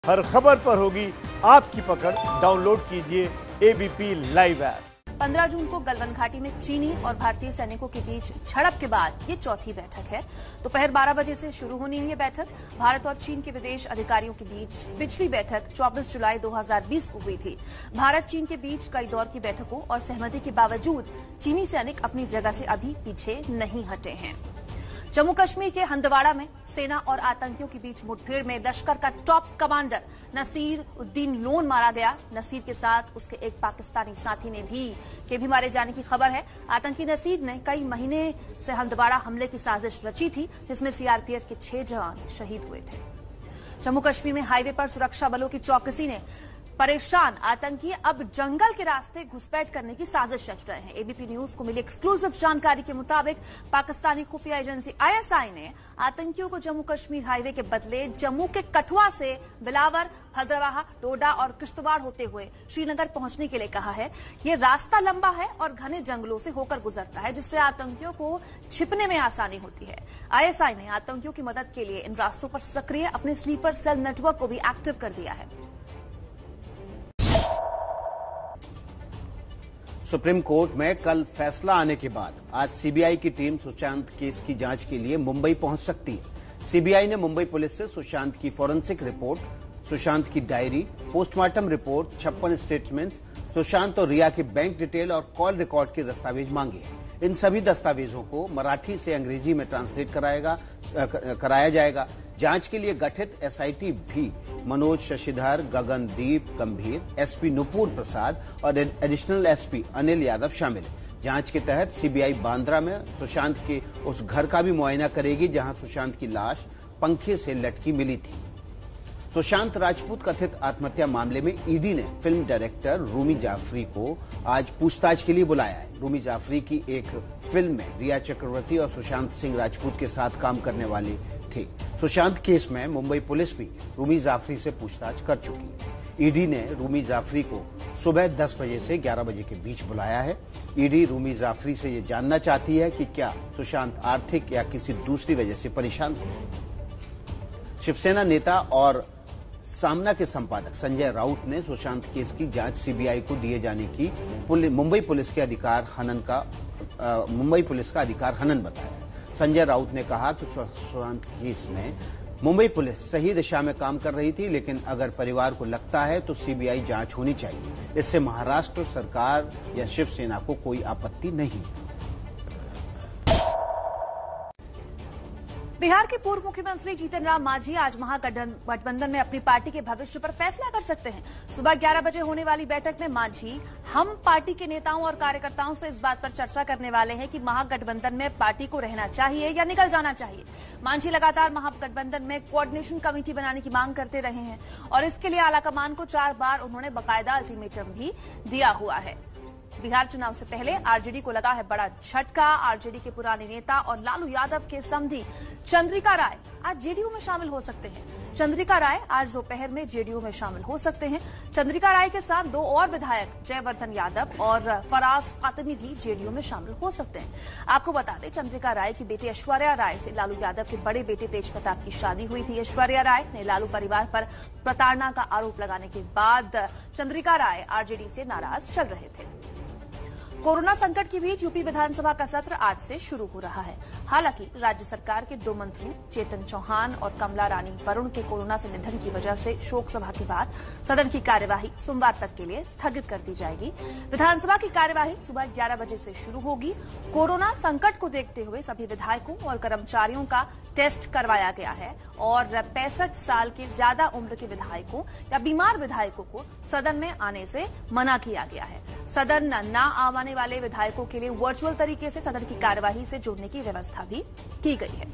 हर खबर पर होगी आपकी पकड़। डाउनलोड कीजिए एबीपी लाइव ऐप। 15 जून को गलवान घाटी में चीनी और भारतीय सैनिकों के बीच झड़प के बाद ये चौथी बैठक है। दोपहर 12 बजे से शुरू होनी है ये बैठक। भारत और चीन के विदेश अधिकारियों के बीच पिछली बैठक 24 जुलाई 2020 को हुई थी। भारत चीन के बीच कई दौर की बैठकों और सहमति के बावजूद चीनी सैनिक अपनी जगह से अभी पीछे नहीं हटे हैं। जम्मू कश्मीर के हंदवाड़ा में सेना और आतंकियों के बीच मुठभेड़ में लश्कर का टॉप कमांडर नसीर उद्दीन लोन मारा गया। नसीर के साथ उसके एक पाकिस्तानी साथी ने भी मारे जाने की खबर है। आतंकी नसीर ने कई महीने से हंदवाड़ा हमले की साजिश रची थी, जिसमें सीआरपीएफ के 6 जवान शहीद हुए थे। जम्मू कश्मीर में हाईवे पर सुरक्षा बलों की चौकसी ने परेशान आतंकी अब जंगल के रास्ते घुसपैठ करने की साजिश रच रहे हैं। एबीपी न्यूज को मिली एक्सक्लूसिव जानकारी के मुताबिक पाकिस्तानी खुफिया एजेंसी आईएसआई ने आतंकियों को जम्मू कश्मीर हाईवे के बदले जम्मू के कठुआ से बिलावर, भद्रवाह, डोडा और किश्तवाड़ होते हुए श्रीनगर पहुंचने के लिए कहा है। ये रास्ता लंबा है और घने जंगलों से होकर गुजरता है, जिससे आतंकियों को छिपने में आसानी होती है। आईएसआई ने आतंकियों की मदद के लिए इन रास्तों पर सक्रिय अपने स्लीपर सेल नेटवर्क को भी एक्टिव कर दिया है। सुप्रीम कोर्ट में कल फैसला आने के बाद आज सीबीआई की टीम सुशांत केस की जांच के लिए मुंबई पहुंच सकती है। सीबीआई ने मुंबई पुलिस से सुशांत की फॉरेंसिक रिपोर्ट, सुशांत की diary, postmortem report, 56 statement, Sushant और रिया के बैंक डिटेल और कॉल रिकॉर्ड के दस्तावेज मांगे हैं। इन सभी दस्तावेजों को मराठी से अंग्रेजी में ट्रांसलेट कराया जाएगा। जांच के लिए गठित एसआईटी भी मनोज शशिधर, गगनदीप गंभीर, एसपी नुपुर प्रसाद और एडिशनल एसपी अनिल यादव शामिल है। जांच के तहत सीबीआई बांद्रा में सुशांत के उस घर का भी मुआयना करेगी जहां सुशांत की लाश पंखे से लटकी मिली थी। सुशांत राजपूत कथित आत्महत्या मामले में ईडी ने फिल्म डायरेक्टर रूमी जाफरी को आज पूछताछ के लिए बुलाया है। रूमी जाफरी की एक फिल्म में रिया चक्रवर्ती और सुशांत सिंह राजपूत के साथ काम करने वाले थे। सुशांत केस में मुंबई पुलिस भी रूमी जाफरी से पूछताछ कर चुकी है। ईडी ने रूमी जाफरी को सुबह 10 बजे से 11 बजे के बीच बुलाया है। ईडी रूमी जाफरी से ये जानना चाहती है कि क्या सुशांत आर्थिक या किसी दूसरी वजह से परेशान थे। शिवसेना नेता और सामना के संपादक संजय राउत ने सुशांत केस की जांच सीबीआई को दिए जाने की मुंबई पुलिस का अधिकार हनन बताया। संजय राउत ने कहा कि सुशांत केस में मुंबई पुलिस सही दिशा में काम कर रही थी, लेकिन अगर परिवार को लगता है तो सीबीआई जांच होनी चाहिए। इससे महाराष्ट्र सरकार या शिवसेना को कोई आपत्ति नहीं। बिहार के पूर्व मुख्यमंत्री जीतन राम मांझी आज महागठबंधन में अपनी पार्टी के भविष्य पर फैसला कर सकते हैं। सुबह 11 बजे होने वाली बैठक में मांझी हम पार्टी के नेताओं और कार्यकर्ताओं से इस बात पर चर्चा करने वाले हैं कि महागठबंधन में पार्टी को रहना चाहिए या निकल जाना चाहिए। मांझी लगातार महागठबंधन में कोऑर्डिनेशन कमेटी बनाने की मांग करते रहे हैं और इसके लिए आलाकमान को 4 बार उन्होंने बाकायदा अल्टीमेटम भी दिया हुआ है। बिहार चुनाव से पहले आरजेडी को लगा है बड़ा झटका। आरजेडी के पुराने नेता और लालू यादव के समधी चंद्रिका राय आज जेडीयू में शामिल हो सकते हैं। चंद्रिका राय आज दोपहर में जेडीयू में शामिल हो सकते हैं। चंद्रिका राय के साथ 2 और विधायक जयवर्धन यादव और फराज फातिमी भी जेडीयू में शामिल हो सकते हैं। आपको बता दें, चंद्रिका राय की बेटी ऐश्वर्या राय से लालू यादव के बड़े बेटे तेज प्रताप की शादी हुई थी। ऐश्वर्या राय ने लालू परिवार पर प्रताड़ना का आरोप लगाने के बाद चंद्रिका राय आरजेडी से नाराज चल रहे थे। कोरोना संकट के बीच यूपी विधानसभा का सत्र आज से शुरू हो रहा है। हालांकि राज्य सरकार के 2 मंत्रियों चेतन चौहान और कमला रानी वरुण के कोरोना से निधन की वजह से शोक सभा के बाद सदन की कार्यवाही सोमवार तक के लिए स्थगित कर दी जाएगी। विधानसभा की कार्यवाही सुबह 11 बजे से शुरू होगी। कोरोना संकट को देखते हुए सभी विधायकों और कर्मचारियों का टेस्ट करवाया गया है और 65 साल के ज्यादा उम्र के विधायकों या बीमार विधायकों को सदन में आने से मना किया गया है। सदन न आने वाले विधायकों के लिए वर्चुअल तरीके से सदन की कार्यवाही से जुड़ने की व्यवस्था भी की गई है।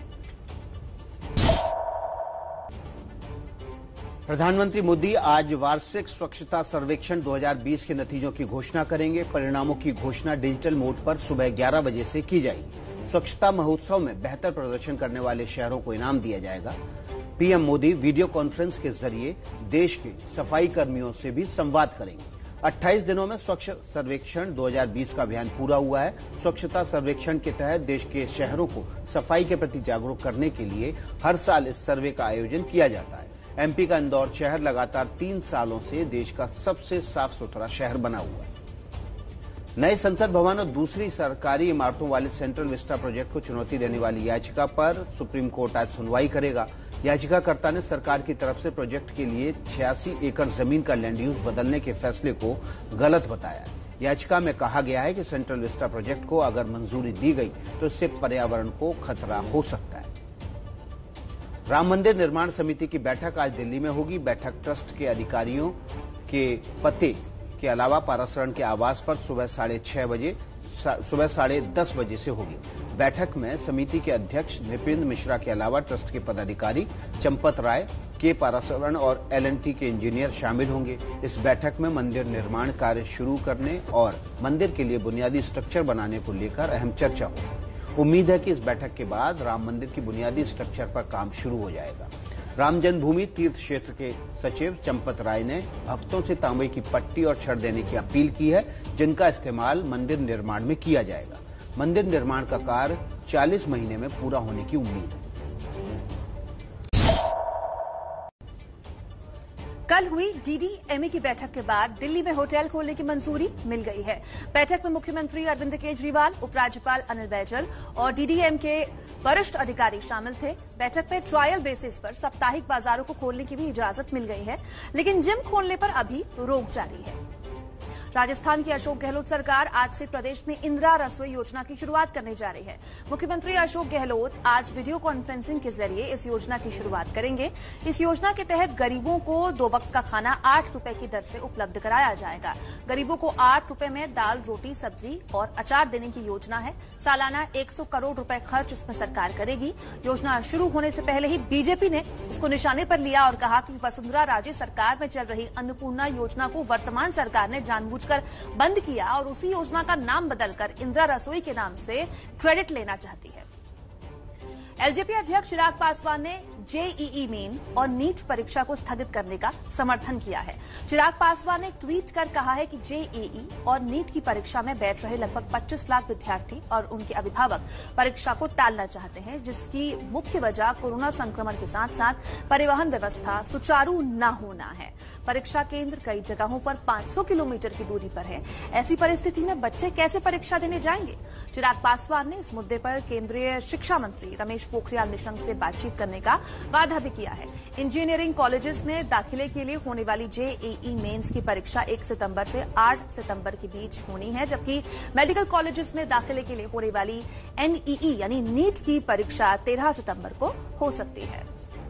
प्रधानमंत्री मोदी आज वार्षिक स्वच्छता सर्वेक्षण 2020 के नतीजों की घोषणा करेंगे। परिणामों की घोषणा डिजिटल मोड पर सुबह 11 बजे से की जाएगी। स्वच्छता महोत्सव में बेहतर प्रदर्शन करने वाले शहरों को इनाम दिया जाएगा। पीएम मोदी वीडियो कॉन्फ्रेंस के जरिए देश के सफाई कर्मियों से भी संवाद करेंगे। 28 दिनों में स्वच्छ सर्वेक्षण 2020 का अभियान पूरा हुआ है। स्वच्छता सर्वेक्षण के तहत देश के शहरों को सफाई के प्रति जागरूक करने के लिए हर साल इस सर्वे का आयोजन किया जाता है। एमपी का इंदौर शहर लगातार 3 सालों से देश का सबसे साफ सुथरा शहर बना हुआ है। नए संसद भवन और दूसरी सरकारी इमारतों वाले सेंट्रल विस्टा प्रोजेक्ट को चुनौती देने वाली याचिका पर सुप्रीम कोर्ट आज सुनवाई करेगा। याचिकाकर्ता ने सरकार की तरफ से प्रोजेक्ट के लिए 86 एकड़ जमीन का लैंड यूज बदलने के फैसले को गलत बताया। याचिका में कहा गया है कि सेंट्रल विस्टा प्रोजेक्ट को अगर मंजूरी दी गई तो इससे पर्यावरण को खतरा हो सकता है। राम मंदिर निर्माण समिति की बैठक आज दिल्ली में होगी। बैठक ट्रस्ट के अधिकारियों के पते के अलावा पारासरण के आवास पर सुबह 10:30 बजे से होगी। बैठक में समिति के अध्यक्ष नृपेंद्र मिश्रा के अलावा ट्रस्ट के पदाधिकारी चंपत राय, के पारासरण और L&T के इंजीनियर शामिल होंगे। इस बैठक में मंदिर निर्माण कार्य शुरू करने और मंदिर के लिए बुनियादी स्ट्रक्चर बनाने को लेकर अहम चर्चा होगी। उम्मीद है कि इस बैठक के बाद राम मंदिर की बुनियादी स्ट्रक्चर पर काम शुरू हो जाएगा। राम जन्मभूमि तीर्थ क्षेत्र के सचिव चंपत राय ने भक्तों से तांबे की पट्टी और छड़ देने की अपील की है, जिनका इस्तेमाल मंदिर निर्माण में किया जाएगा। मंदिर निर्माण का कार्य 40 महीने में पूरा होने की उम्मीद है। कल हुई DDMA की बैठक के बाद दिल्ली में होटल खोलने की मंजूरी मिल गई है। बैठक में मुख्यमंत्री अरविंद केजरीवाल, उपराज्यपाल अनिल बैजल और DDM के वरिष्ठ अधिकारी शामिल थे। बैठक में ट्रायल बेसिस पर साप्ताहिक बाजारों को खोलने की भी इजाजत मिल गई है, लेकिन जिम खोलने पर अभी रोक जारी है। राजस्थान की अशोक गहलोत सरकार आज से प्रदेश में इंदिरा रसोई योजना की शुरुआत करने जा रही है। मुख्यमंत्री अशोक गहलोत आज वीडियो कॉन्फ्रेंसिंग के जरिए इस योजना की शुरुआत करेंगे। इस योजना के तहत गरीबों को 2 वक्त का खाना 8 रुपए की दर से उपलब्ध कराया जाएगा। गरीबों को 8 रुपए में दाल, रोटी, सब्जी और अचार देने की योजना है। सालाना 100 करोड़ रुपए खर्च इसमें सरकार करेगी। योजना शुरू होने से पहले ही बीजेपी ने इसको निशाने पर लिया और कहा कि वसुंधरा राजे सरकार में चल रही अन्नपूर्णा योजना को वर्तमान सरकार ने जानबूझकर बंद किया और उसी योजना का नाम बदलकर इंदिरा रसोई के नाम से क्रेडिट लेना चाहती है। एलजेपी अध्यक्ष चिराग पासवान ने जेईई मेन और नीट परीक्षा को स्थगित करने का समर्थन किया है। चिराग पासवान ने ट्वीट कर कहा है कि जेईई और नीट की परीक्षा में बैठ रहे लगभग 25 लाख विद्यार्थी और उनके अभिभावक परीक्षा को टालना चाहते हैं, जिसकी मुख्य वजह कोरोना संक्रमण के साथ साथ परिवहन व्यवस्था सुचारू न होना है। परीक्षा केंद्र कई जगहों पर 500 किलोमीटर की दूरी पर है। ऐसी परिस्थिति में बच्चे कैसे परीक्षा देने जाएंगे? चिराग पासवान ने इस मुद्दे पर केंद्रीय शिक्षा मंत्री रमेश पोखरियाल निशंक से बातचीत करने का वादा भी किया है। इंजीनियरिंग कॉलेजेस में दाखिले के लिए होने वाली जेईई मेंस की परीक्षा 1 सितंबर से 8 सितंबर के बीच होनी है, जबकि मेडिकल कॉलेजेस में दाखिले के लिए होने वाली एनईई यानी नीट की परीक्षा 13 सितंबर को हो सकती है।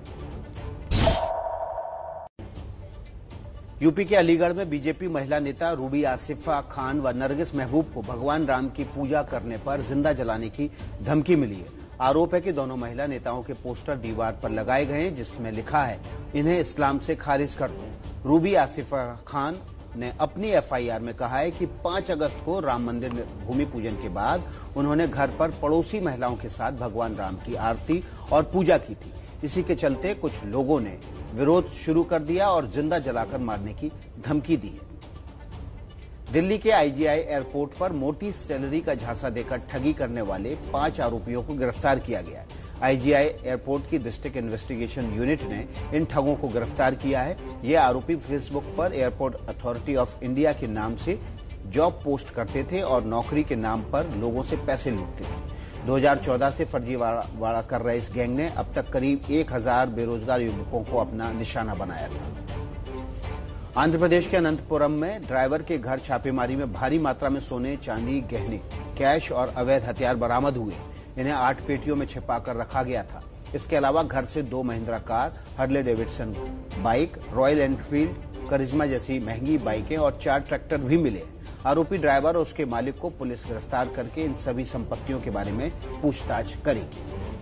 यूपी के अलीगढ़ में बीजेपी महिला नेता रूबी आसिफा खान व नरगिस महबूब को भगवान राम की पूजा करने पर जिंदा जलाने की धमकी मिली है। आरोप है कि दोनों महिला नेताओं के पोस्टर दीवार पर लगाए गए हैं, जिसमें लिखा है, इन्हें इस्लाम से खारिज कर दो। रूबी आसिफा खान ने अपनी एफआईआर में कहा है कि 5 अगस्त को राम मंदिर भूमि पूजन के बाद उन्होंने घर पर पड़ोसी महिलाओं के साथ भगवान राम की आरती और पूजा की थी। इसी के चलते कुछ लोगों ने विरोध शुरू कर दिया और जिंदा जलाकर मारने की धमकी दी है। दिल्ली के आईजीआई एयरपोर्ट पर मोटी सैलरी का झांसा देकर ठगी करने वाले 5 आरोपियों को गिरफ्तार किया गया है। आईजीआई एयरपोर्ट की डिस्ट्रिक्ट इन्वेस्टिगेशन यूनिट ने इन ठगों को गिरफ्तार किया है। ये आरोपी फेसबुक पर एयरपोर्ट अथॉरिटी ऑफ इंडिया के नाम से जॉब पोस्ट करते थे और नौकरी के नाम पर लोगों से पैसे लूटते थे। 2014 से फर्जीवाड़ा कर रहे इस गैंग ने अब तक करीब 1000 बेरोजगार युवकों को अपना निशाना बनाया था। आंध्र प्रदेश के अनंतपुरम में ड्राइवर के घर छापेमारी में भारी मात्रा में सोने, चांदी, गहने, कैश और अवैध हथियार बरामद हुए। इन्हें 8 पेटियों में छिपाकर रखा गया था। इसके अलावा घर से 2 Mahindra car, Harley Davidson bike, Royal Enfield, Karizma जैसी महंगी बाइकें और 4 ट्रैक्टर भी मिले। आरोपी ड्राइवर और उसके मालिक को पुलिस गिरफ्तार करके इन सभी संपत्तियों के बारे में पूछताछ करेगी।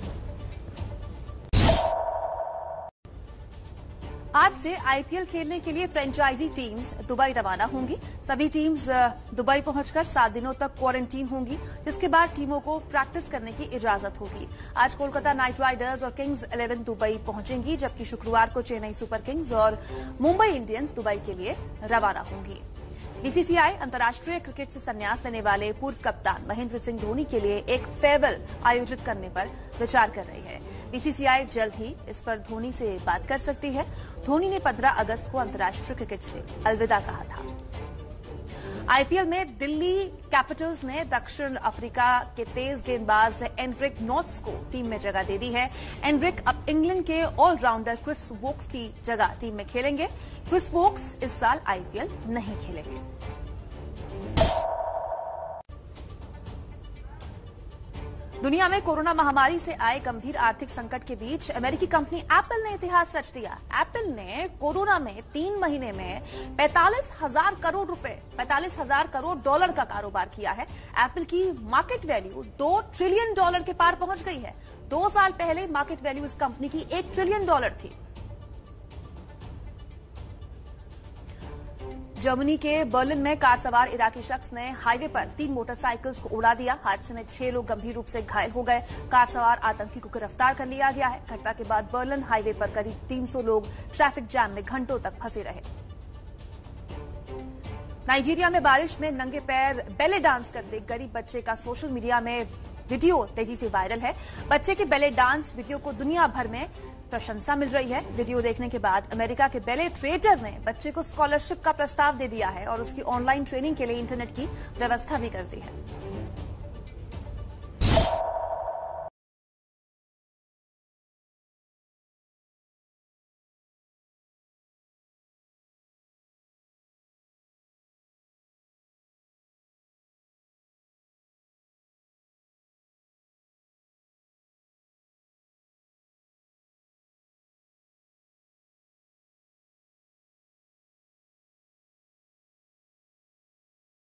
आज से आईपीएल खेलने के लिए फ्रेंचाइजी टीम्स दुबई रवाना होंगी। सभी टीम्स दुबई पहुंचकर 7 दिनों तक क्वारंटीन होंगी, जिसके बाद टीमों को प्रैक्टिस करने की इजाजत होगी। आज कोलकाता नाइट राइडर्स और किंग्स 11 दुबई पहुंचेंगी, जबकि शुक्रवार को चेन्नई सुपर किंग्स और मुंबई इंडियंस दुबई के लिए रवाना होंगी। बीसीसीआई अंतर्राष्ट्रीय क्रिकेट से संन्यास लेने वाले पूर्व कप्तान महेंद्र सिंह धोनी के लिए एक फेयरवेल आयोजित करने पर विचार कर रही है। बीसीसीआई जल्द ही इस पर धोनी से बात कर सकती है। धोनी ने 15 अगस्त को अंतर्राष्ट्रीय क्रिकेट से अलविदा कहा था। आईपीएल में दिल्ली कैपिटल्स ने दक्षिण अफ्रीका के तेज गेंदबाज एंड्रिक नॉट्स को टीम में जगह दे दी है। एंड्रिक अब इंग्लैंड के ऑलराउंडर क्रिस वोक्स की जगह टीम में खेलेंगे। क्रिस वोक्स इस साल आईपीएल नहीं खेलेंगे। दुनिया में कोरोना महामारी से आए गंभीर आर्थिक संकट के बीच अमेरिकी कंपनी एप्पल ने इतिहास रच दिया। एप्पल ने कोरोना में 3 महीने में 45,000 करोड़ रुपए, 45,000 करोड़ डॉलर का कारोबार किया है। एप्पल की मार्केट वैल्यू $2 ट्रिलियन के पार पहुंच गई है। 2 साल पहले मार्केट वैल्यू इस कंपनी की $1 ट्रिलियन थी। जर्मनी के बर्लिन में कार सवार इराकी शख्स ने हाईवे पर 3 मोटरसाइकिल्स को उड़ा दिया। हादसे में 6 लोग गंभीर रूप से घायल हो गए। कार सवार आतंकी को गिरफ्तार कर लिया गया है। घटना के बाद बर्लिन हाईवे पर करीब 300 लोग ट्रैफिक जैम में घंटों तक फंसे रहे। नाइजीरिया में बारिश में नंगे पैर बैले डांस करते गरीब बच्चे का सोशल मीडिया में वीडियो तेजी से वायरल है। बच्चे के बैले डांस वीडियो को दुनिया भर में प्रशंसा मिल रही है। वीडियो देखने के बाद अमेरिका के बैले थिएटर ने बच्चे को स्कॉलरशिप का प्रस्ताव दे दिया है और उसकी ऑनलाइन ट्रेनिंग के लिए इंटरनेट की व्यवस्था भी कर दी है।